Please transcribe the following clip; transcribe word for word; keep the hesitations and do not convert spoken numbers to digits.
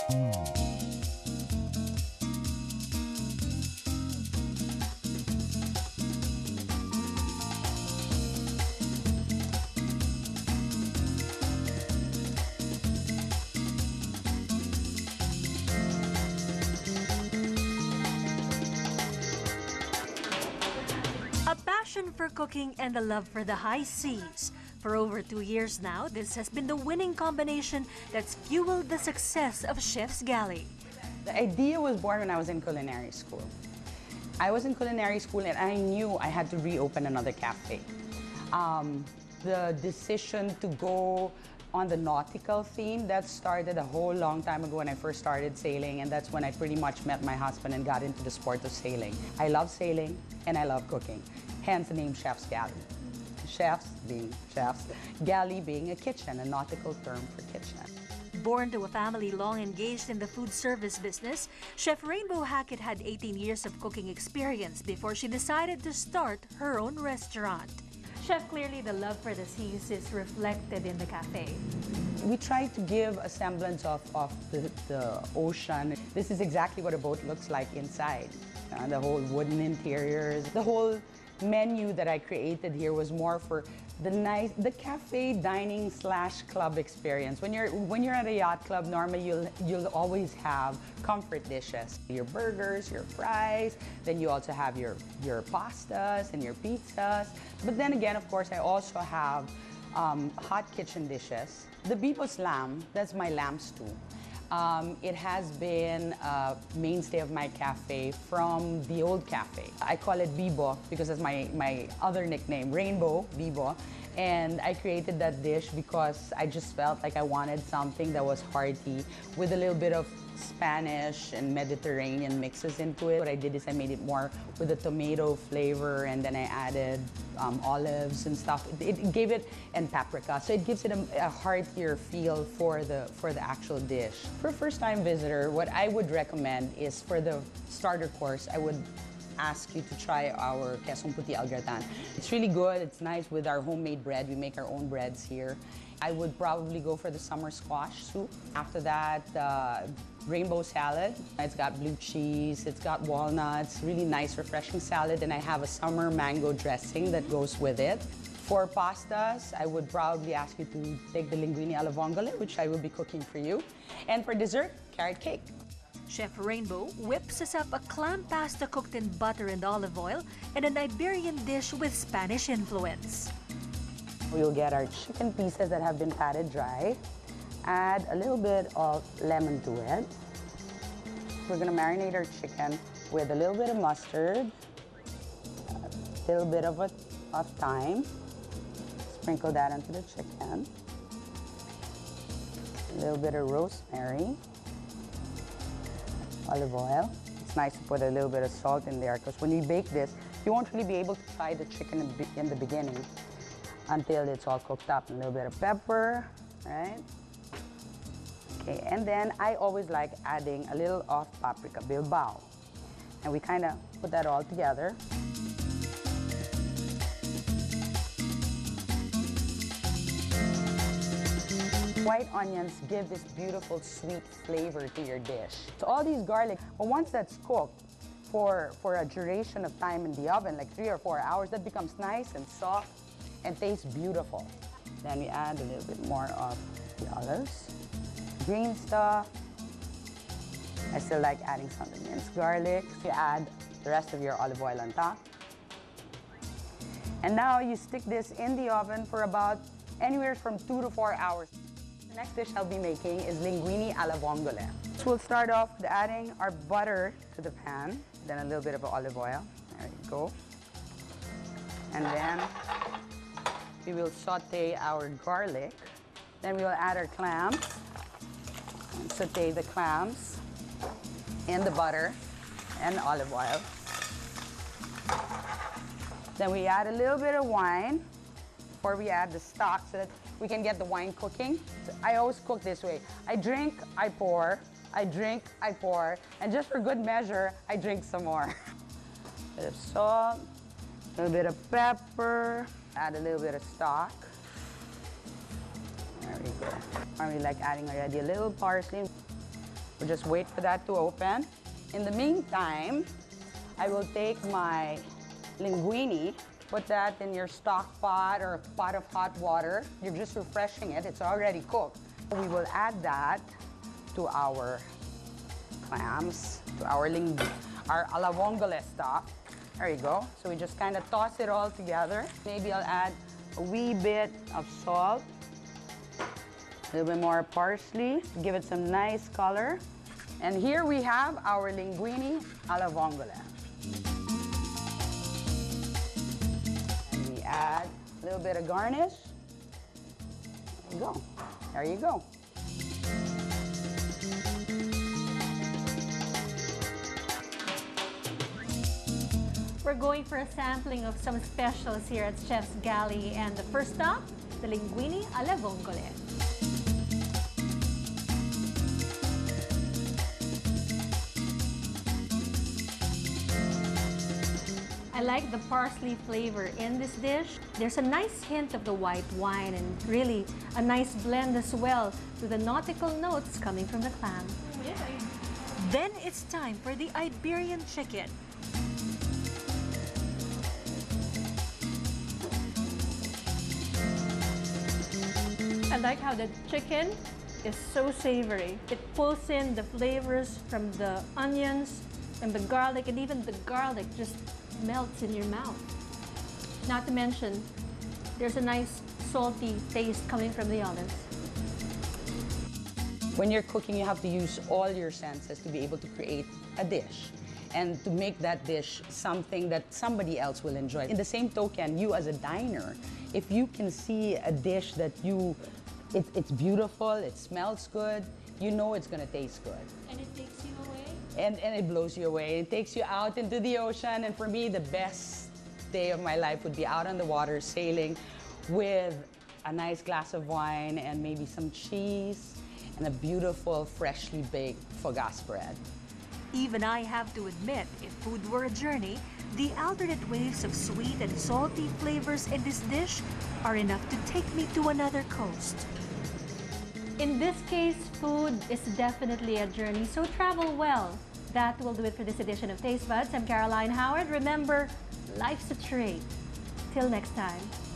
A passion for cooking and a love for the high seas. For over two years now, this has been the winning combination that's fueled the success of Chef's Galley. The idea was born when I was in culinary school. I was in culinary school and I knew I had to reopen another cafe. Um, the decision to go on the nautical theme, that started a whole long time ago when I first started sailing, and that's when I pretty much met my husband and got into the sport of sailing. I love sailing and I love cooking, hence the name Chef's Galley. Chefs being chefs, galley being a kitchen, a nautical term for kitchen. Born to a family long engaged in the food service business, Chef Rainbow Hackett had eighteen years of cooking experience before she decided to start her own restaurant. Chef, clearly the love for the seas is reflected in the cafe. We try to give a semblance of, of the, the ocean. This is exactly what a boat looks like inside. Uh, the whole wooden interiors, the whole menu that I created here was more for the nice, the cafe dining slash club experience. When you're when you're at a yacht club, normally you'll you'll always have comfort dishes, your burgers, your fries. Then you also have your your pastas and your pizzas. But then again, of course, I also have um, hot kitchen dishes. The Bibos lamb, that's my lamb stew. Um, it has been a mainstay of my cafe from the old cafe. I call it Bibo because that's my, my other nickname, Rainbow Bibo. And I created that dish because I just felt like I wanted something that was hearty with a little bit of Spanish and Mediterranean mixes into it. What I did is I made it more with a tomato flavor, and then I added um, olives and stuff. It, it gave it, and paprika, so it gives it a, a heartier feel for the for the actual dish. For a first-time visitor, what I would recommend is for the starter course, I would ask you to try our quesong puti al gratin. It's really good. It's nice with our homemade bread. We make our own breads here. I would probably go for the summer squash soup. After that, uh, rainbow salad. It's got blue cheese, it's got walnuts, really nice, refreshing salad, and I have a summer mango dressing that goes with it. For pastas, I would probably ask you to take the linguine alla vongole, which I will be cooking for you. And for dessert, carrot cake. Chef Rainbow whips us up a clam pasta cooked in butter and olive oil and an Iberian dish with Spanish influence. We'll get our chicken pieces that have been patted dry. Add a little bit of lemon to it. We're gonna marinate our chicken with a little bit of mustard, a little bit of, a, of thyme. Sprinkle that into the chicken. A little bit of rosemary. Olive oil. It's nice to put a little bit of salt in there because when you bake this, you won't really be able to try the chicken in the beginning until it's all cooked up. A little bit of pepper, right? Okay, and then I always like adding a little of paprika, Bilbao. And we kind of put that all together. White onions give this beautiful sweet flavor to your dish. So all these garlic, but once that's cooked for, for a duration of time in the oven, like three or four hours, that becomes nice and soft and tastes beautiful. Then we add a little bit more of the olives. Green stuff. I still like adding some of the minced garlic. You add the rest of your olive oil on top. And now you stick this in the oven for about anywhere from two to four hours. The next dish I'll be making is linguine alla vongole. So we'll start off with adding our butter to the pan, then a little bit of olive oil. There you go. And then we will saute our garlic. Then we will add our clams. And saute the clams in the butter and olive oil. Then we add a little bit of wine before we add the stock so that we can get the wine cooking. I always cook this way. I drink, I pour, I drink, I pour, and just for good measure, I drink some more. A bit of salt, a little bit of pepper, add a little bit of stock. There we go. I really like adding already a little parsley. We'll just wait for that to open. In the meantime, I will take my linguine, put that in your stock pot or pot of hot water. You're just refreshing it, it's already cooked. We will add that to our clams, to our ling our alla vongole stock. There you go. So we just kind of toss it all together. Maybe I'll add a wee bit of salt, a little bit more parsley to give it some nice color. And here we have our linguine alla vongole. And we add a little bit of garnish. There you go. There you go. We're going for a sampling of some specials here at Chef's Galley, and the first stop, the linguine alla vongole. I like the parsley flavor in this dish. There's a nice hint of the white wine and really a nice blend as well to the nautical notes coming from the clam. Then it's time for the Iberian chicken. I like how the chicken is so savory. It pulls in the flavors from the onions and the garlic, and even the garlic just melts in your mouth. Not to mention, there's a nice salty taste coming from the olives. When you're cooking, you have to use all your senses to be able to create a dish and to make that dish something that somebody else will enjoy. In the same token, you as a diner, if you can see a dish that you, it, it's beautiful, it smells good, you know it's gonna taste good. And it takes you away? And, and it blows you away. It takes you out into the ocean. And for me, the best day of my life would be out on the water, sailing with a nice glass of wine and maybe some cheese and a beautiful, freshly baked fougasse bread. Even I have to admit, if food were a journey, the alternate waves of sweet and salty flavors in this dish are enough to take me to another coast. In this case, food is definitely a journey, so travel well. That will do it for this edition of Taste Buds. I'm Caroline Howard. Remember, life's a treat. Till next time.